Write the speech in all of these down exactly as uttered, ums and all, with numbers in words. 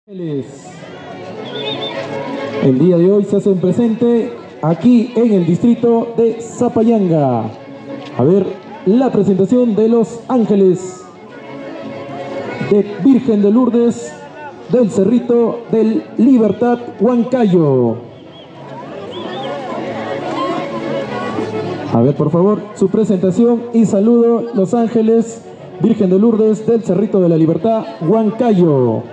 El día de hoy se hacen presente aquí en el distrito de Zapayanga. A ver, la presentación de los ángeles de Virgen de Lourdes del Cerrito del Libertad, Huancayo. A ver, por favor, su presentación y saludo, los ángeles Virgen de Lourdes del Cerrito de la Libertad, Huancayo.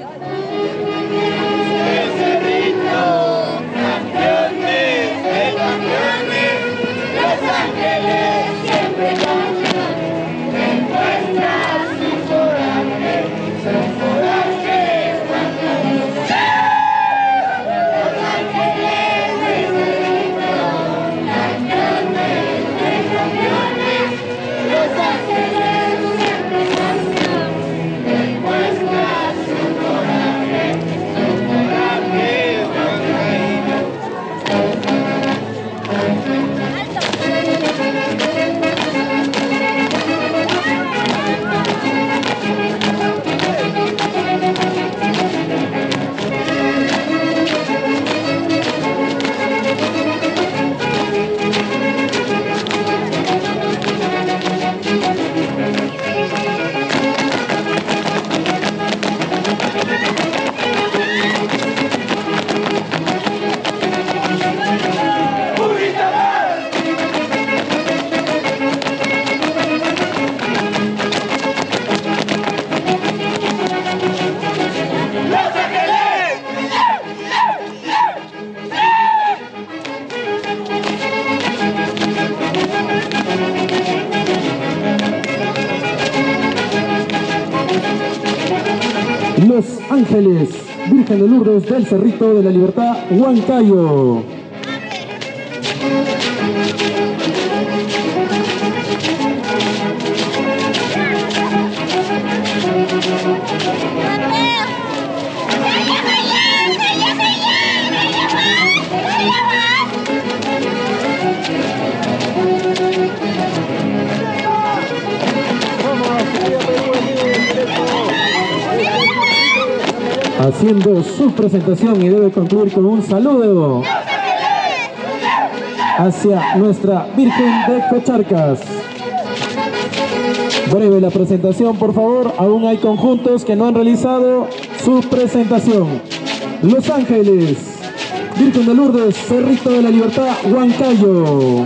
Los ángeles Virgen de Lourdes del Cerrito de la Libertad, Huancayo. Haciendo su presentación y debe concluir con un saludo hacia nuestra Virgen de Cocharcas. Breve la presentación, por favor. Aún hay conjuntos que no han realizado su presentación. Los ángeles Virgen de Lourdes, Cerrito de la Libertad, Huancayo.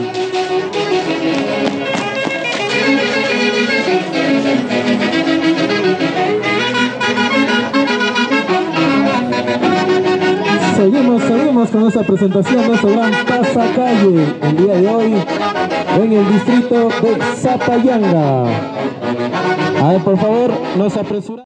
Seguimos, seguimos con esta presentación de nuestro gran pasacalle el día de hoy en el distrito de Zapayanga. A ver, por favor, nos apresuramos.